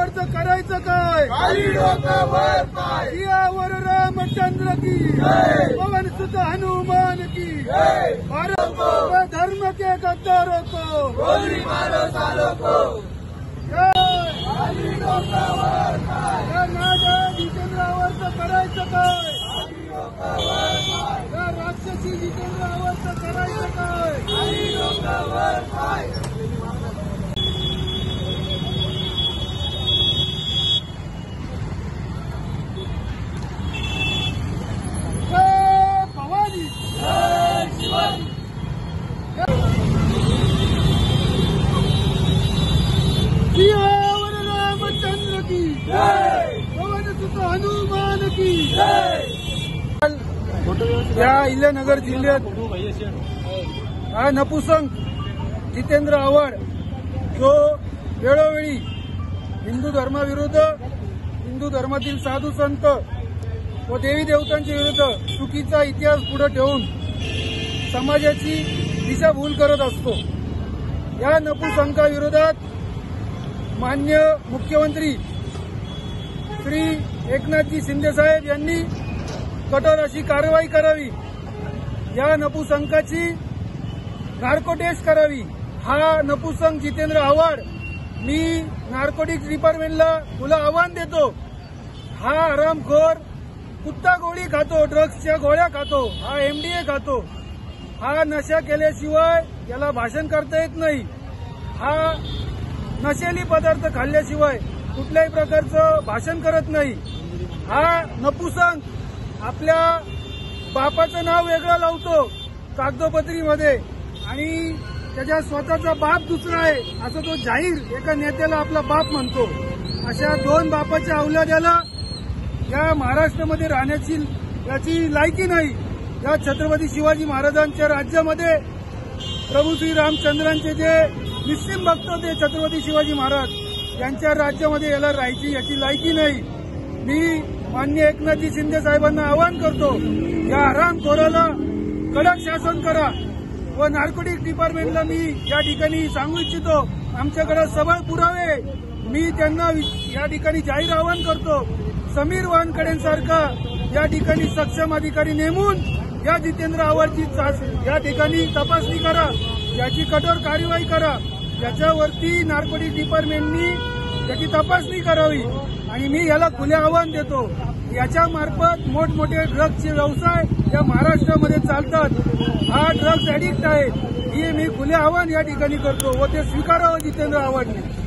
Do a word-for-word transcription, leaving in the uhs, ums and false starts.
जितेंद्रावरचं करायचं काय? जियावर रामचंद्र की पवन सुत हनुमान की भारत धर्म के गद्दारों को गोली मारो सालों को। जितेंद्रावरचं करायचं काय? राक्षसी जितेंद्रावरचं करायचं काय? भवानी जियावर रामचंद्र की पवन सुत हनुमान की। या अहिल्यानगर जिल्ह्यात हा नपुसंग जितेंद्र आव्हाड जो वेळोवेळी हिंदू धर्माविरुद्ध, हिंदू धर्मातील साधू संत व देवी देवतांच्या विरुद्ध चुकीचा इतिहास पुढे ठेवून समाजाची दिशाभूल करत असतो। या नपुसंकाविरोधात माननीय मुख्यमंत्री श्री एकनाथजी शिंदे साहेब यांनी कठोर अशी कारवाई करावी। या नपुसंकाची नार्को टेस्ट करावी। हा नपुसंक जितेंद्र आव्हाड, मी नार्कोटिक्स डिपार्टमेंटला तुला आव्हान देतो, हा हरामखोर कुत्ता गोळी खातो, ड्रग्सच्या गोळ्या खातो, हा एमडीए खातो, हा नशा केल्याशिवाय याला भाषण करता येत नाही, हा नशेली पदार्थ खाल्ल्याशिवाय कुठल्याही प्रकारचं भाषण करत नाही। हा नपुसंक आपल्या बापाचं नाव वेगळं लावतो कागदोपत्रीमध्ये आणि त्याच्या स्वतःचा बाप दुसरा आहे असं तो जाहीर एका नेत्याला आपला बाप म्हणतो। अशा दोन बापाच्या औलाद्याला या महाराष्ट्रामध्ये राहण्याची याची लायकी नाही। या छत्रपती शिवाजी महाराजांच्या राज्यामध्ये प्रभू श्री रामचंद्रांचे जे निस्सिम भक्त होते छत्रपती शिवाजी महाराज, यांच्या राज्यामध्ये याला राहायची याची लायकी नाही। मी माननीय एकनाथजी शिंदे साहेबांना आवाहन करतो, या हरामखोराला कडक शासन करा व नार्कोटिक्स डिपार्टमेंटला मी या ठिकाणी सांगू इच्छितो, आमच्याकडे सबळ पुरावे, मी त्यांना या ठिकाणी जाहीर आवाहन करतो, समीर वानखेडेंसारखा या ठिकाणी सक्षम अधिकारी नेमून या जितेंद्र आव्हाडची या ठिकाणी तपासणी करा, याची कठोर कार्यवाही करा, याच्यावरती नार्कोटिक्स डिपार्टमेंटनी त्याची तपासणी करावी आणि मी याला खुले आव्हान देतो। याच्या मार्फत मोठमोठे ड्रग्सचे व्यवसाय या महाराष्ट्रामध्ये चालतात, हा ड्रग्स ऍडिक्ट आहे, हे मी खुले आव्हान या ठिकाणी करतो व ते स्वीकारावं जितेंद्र आव्हाडने।